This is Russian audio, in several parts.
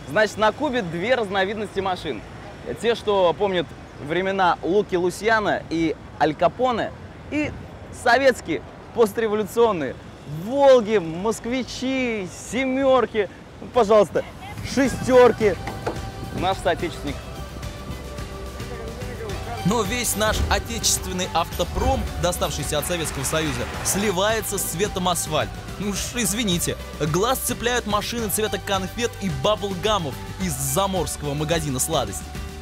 Значит, на Кубе две разновидности машин. Те, что помнят времена Луки Лусьяна и Аль Капоне, и советские, постреволюционные. Волги, москвичи, семерки, ну, пожалуйста, шестерки. Наш соотечественник. Но весь наш отечественный автопром, доставшийся от Советского Союза, сливается с цветом асфальта. Ну уж извините, глаз цепляют машины цвета конфет и баблгамов из заморского магазина сладостей.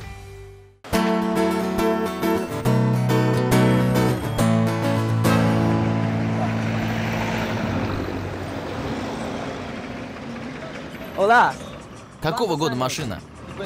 Ола! Какого года машина?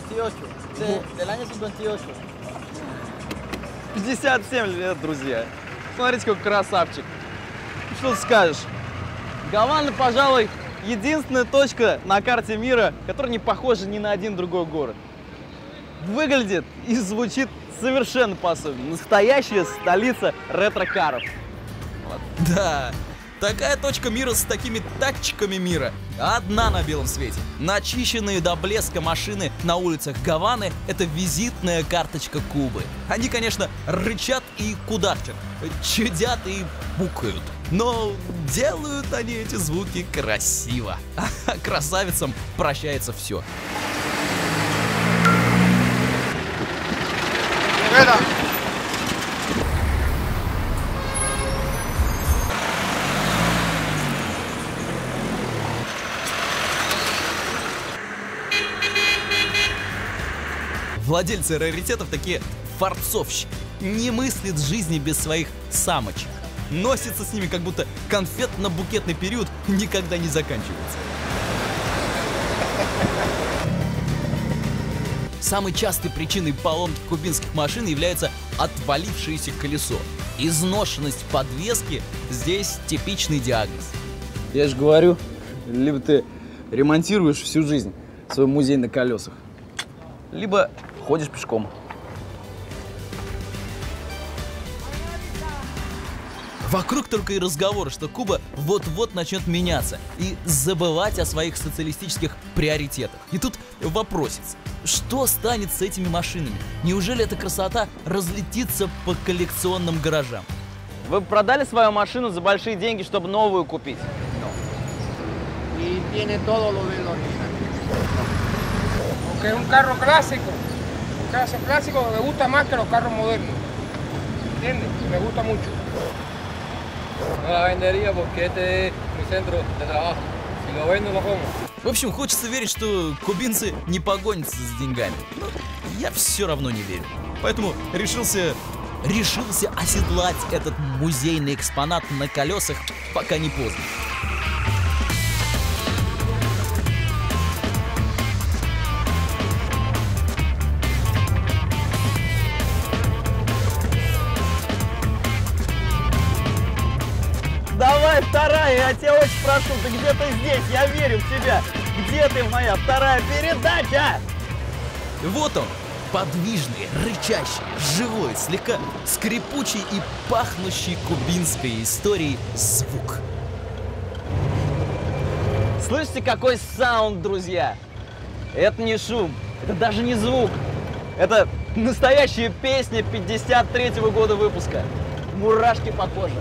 57 лет, друзья. Смотрите, какой красавчик. Что ты скажешь? Гавана, пожалуй, единственная точка на карте мира, которая не похожа ни на один другой город. Выглядит и звучит совершенно по-особенному. Настоящая столица ретро-каров. Вот. Да, такая точка мира с такими тачками мира одна на белом свете. Начищенные до блеска машины на улицах Гаваны — это визитная карточка Кубы. Они, конечно, рычат и кудахчат, чудят и пукают. Но делают они эти звуки красиво. А красавицам прощается все. Владельцы раритетов такие фарцовщики. Не мыслят жизни без своих самочек. Носятся с ними, как будто конфетно-букетный период никогда не заканчивается. Самой частой причиной поломки кубинских машин является отвалившееся колесо. Изношенность подвески здесь типичный диагноз. Я же говорю, либо ты ремонтируешь всю жизнь свой музей на колесах, либо ходишь пешком. Вокруг только и разговоры, что Куба вот-вот начнет меняться и забывать о своих социалистических приоритетах. И тут вопросец: что станет с этими машинами? Неужели эта красота разлетится по коллекционным гаражам? Вы продали свою машину за большие деньги, чтобы новую купить? Y tiene todo lo del original. Porque es un carro clásico. Un carro clásico que me gusta más que los carros modernos. ¿Entiendes? Me gusta mucho. No la vendería porque este es mi centro de trabajo. Si lo vendo, lo pongo. В общем, хочется верить, что кубинцы не погонятся с деньгами. Но я все равно не верю. Поэтому решился оседлать этот музейный экспонат на колесах, пока не поздно. Давай, вторая, я тебя очень прошу, ты где-то здесь, я верю в тебя. Где ты, моя вторая передача? Вот он, подвижный, рычащий, живой, слегка скрипучий и пахнущий кубинской историей звук. Слышите, какой саунд, друзья? Это не шум, это даже не звук. Это настоящая песня 53-го года выпуска. Мурашки по коже.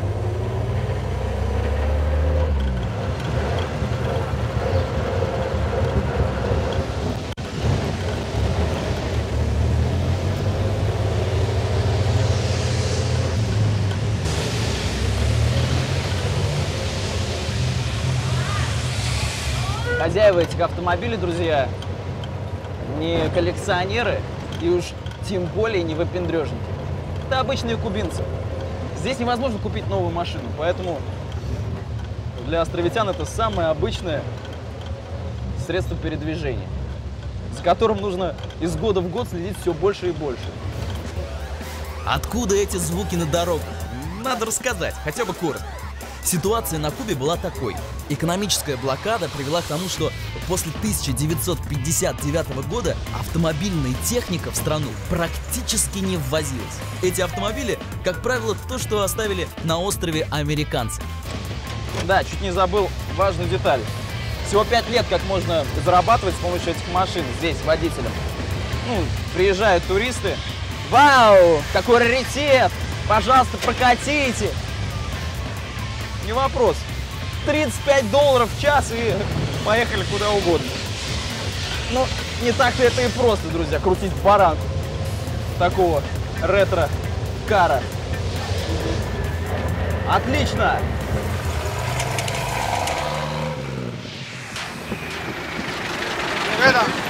Хозяева этих автомобилей, друзья, не коллекционеры и уж тем более не выпендрежники. Это обычные кубинцы. Здесь невозможно купить новую машину, поэтому для островитян это самое обычное средство передвижения, с которым нужно из года в год следить все больше и больше. Откуда эти звуки на дорогах? Надо рассказать, хотя бы коротко. Ситуация на Кубе была такой. Экономическая блокада привела к тому, что после 1959 года автомобильная техника в страну практически не ввозилась. Эти автомобили, как правило, то, что оставили на острове американцы. Да, чуть не забыл важную деталь. Всего 5 лет как можно зарабатывать с помощью этих машин здесь, водителям. Ну, приезжают туристы. Вау, какой раритет! Пожалуйста, прокатите! Не вопрос. $35 в час и поехали куда угодно. Ну, не так-то это и просто, друзья, крутить баранку такого ретро-кара. Отлично! Rivera.